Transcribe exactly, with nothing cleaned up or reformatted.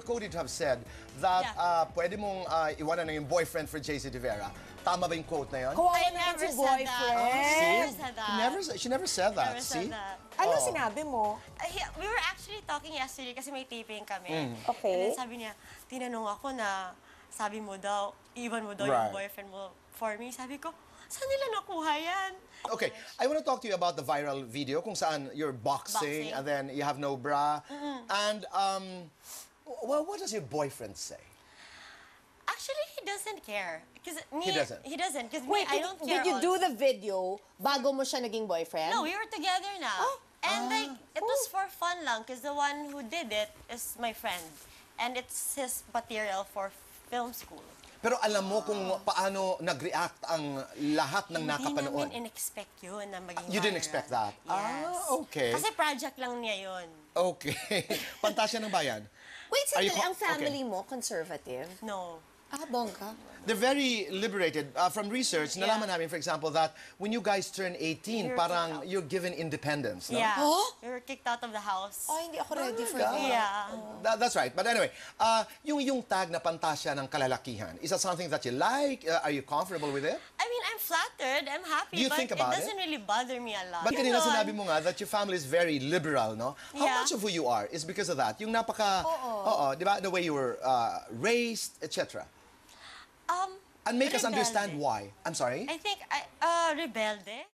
were quoted to have said that Yeah. uh, pwede mong uh, iwanan na yung boyfriend for J C De Vera. Tama ba yung quote na yun? Kawawa I naman never si said that. boyfriend. I never said She that. never, she never said that. Never See? said that. Ano Oh. sinabi mo? Uh, he- we were actually talking yesterday kasi may taping kami. Mm. Okay. And then sabi niya, tinanong ako na, sabi mo daw, iwan mo daw Right. yung boyfriend mo for me. Sabi ko, saan nila nakuha yan? Okay, I want to talk to you about the viral video kung saan you're boxing, Boxing. and then you have no bra. And um, well, what does your boyfriend say? Actually, he doesn't care. Cause me, He doesn't? He doesn't. Because Wait, me, I did, don't care did you do also. the video bago mo siya naging boyfriend? No, we were together now. Oh. And Ah. like, it was for fun lang because the one who did it is my friend. And it's his material for film school. Pero alam mo kung paano nag-react ang lahat ng Hindi nakapanood. namin in-expect yun na maging You didn't viral. expect that? Yes. Ah, okay. Kasi project lang niya yun. Okay. Pantasya ng bayan. Wait, Are you sandali, co- ang family mo, conservative? No. Ah, bongga. They're very liberated. Uh, from research, Yeah. nalaman namin, for example, that when you guys turn eighteen, You're parang kicked out. you're given independence. No? Yeah. Huh? We were kicked out of the house. Oh, hindi ako ready for Talaga? that. Yeah. That- that's right. But anyway, uh, yung, yung tag na Pantasya ng Kalalakihan, is that something that you like? Uh, are you comfortable with it? I mean, I'm flattered. I'm happy. Do you but think about it doesn't really bother me a lot. But kanina Yun. sinabi mo nga that your family is very liberal, no? How Yeah. much of who you are is because of that? Yung napaka, oo, di ba? The way you were uh, raised, et cetera. Um, And make us rebelde. understand why. I'm sorry? I think, I, uh, rebelde.